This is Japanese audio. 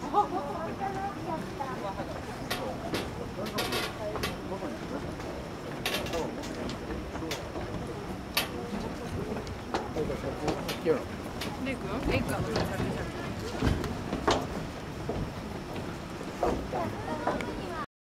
レイ君？レイ君は先じゃない。